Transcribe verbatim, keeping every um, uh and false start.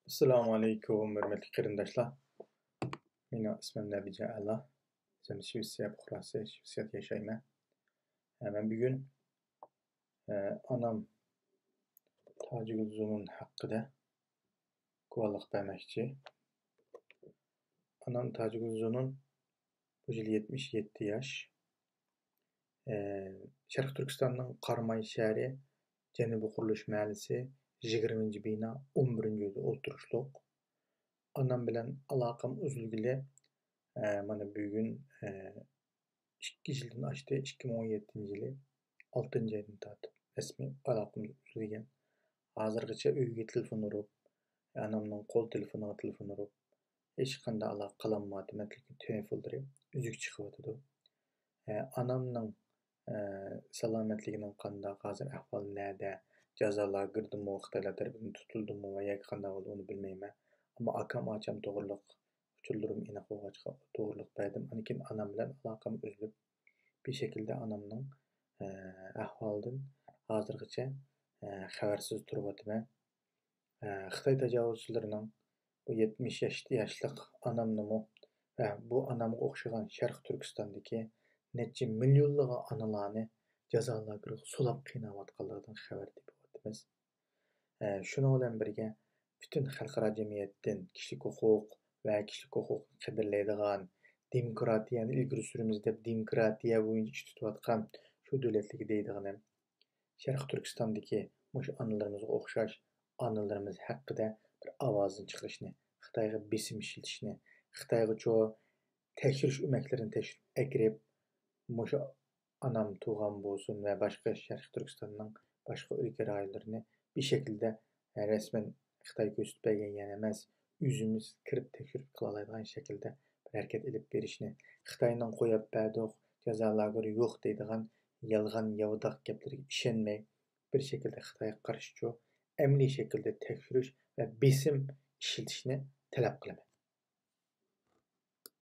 Assalomu alaykum, hurmatli qarindoshlar. Mening ismim Nabija Alla. O'zim Shvetsiya fuqarosi, Shvetsiyada yashayman. Men bugun onam Tojikuzunun haqida guvohlik bermoqchi. Onam Tojikuzunun bu yil yetmish yetti yosh. Sharq Turkistonning Qarmay shahri Janubiy qurilish mahallasi yigirmanchi bino o'n birinchi uyda o'tirishliq. Onam bilan aloqam uzilgili mana bugun ikki yildan oshdi. ikki ming o'n yettinchi yili oltinchi oydan tortib rasmiy aloqamiz uzilgan. Hozirgacha uyga telefon urib, onamning qo'l telefoniga telefon urib, hech qanday aloqa qilolmadim. Telefonlari uzuk chiqyotidi. Onamning salomatligining qanday, hozir ahvoli nada, jazolar girdimi, Xitoylar tarafidan tutildimi va yoki qanday bo'ldi uni bilmayman. Ammo akam ocham to'g'riliq uchurlarim aniq bo'lg'achqa to'g'riliq berdim. Lekin onam bilan aloqam uzilib, bir şekilde onamning ahvolidan hozirgacha xabarsiz turibman. Xitoy tajovuzchilarining bu yetmish yoshlik onamni va bu onamga o'xshagan Sharq Turkistondagi necha millionlagan onalarni jazolarga sulab qiynayotganligidan xabar topyapmiz. Shuning bilan birga butun xalqaro jamiyatdan kishilik huquq va kishilik huquqni qadrlaydigan, demokratiyani ilgari suramiz deb demokratiya bo'yicha ish tutayotgan shu davlatlarga deydiganim Sharq Turkistondagi mush onalarimizga o'xshash onalarimiz haqida bir ovozini chiqarishni, Xitoyga besim ishlatishni, Xitoyga cho tekshirish o'maklarini tekshirib akirib, mush onam tug'an bo'lsin va boshqa Sharq Turkistonning boshqa o'lka rayonlarini bir şekilde resmen Xitoy ko'rsatib yana emas, o'zimiz kirib tekshirib qila oladigan shaklda bir harakat ilib berishni, Xitoyning qo'yib berdiq jazolarga yo'q deydigan yolg'on yovdoq gaplariga ishonmay, bir şekilde Xitoyga qarshi amaliy shaklda tekshirish va besim ishlatishni talab qilaman.